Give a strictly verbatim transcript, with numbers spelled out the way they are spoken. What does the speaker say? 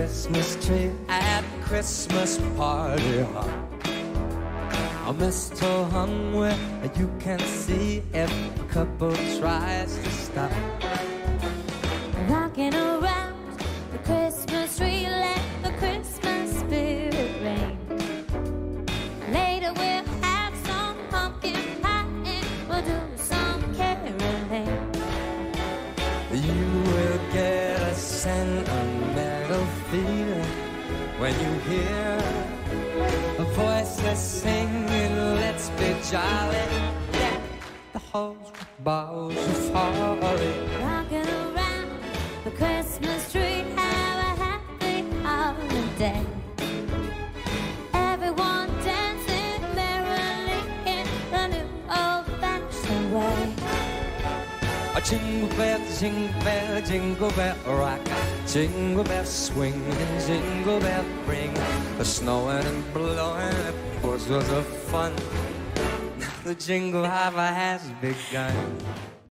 Christmas tree at the Christmas party hop. A mistletoe hung where you can see if a couple tries to stop. Rocking around the Christmas tree, let the Christmas spirit reign. Later we'll have some pumpkin pie and we'll do some caroling. You will get a sentimental feeling when you hear a voiceless singing, let's be jolly. Deck the halls with boughs of holly. Rocking around the Christmas tree, have a happy holiday. Everyone dancing merrily in the new old-fashioned way. A jingle bell, jingle bell, jingle bell rock. Jingle bells swing and jingle bell ring. The snowing and blowing, of course, was a fun. Now the jingle hopper has begun.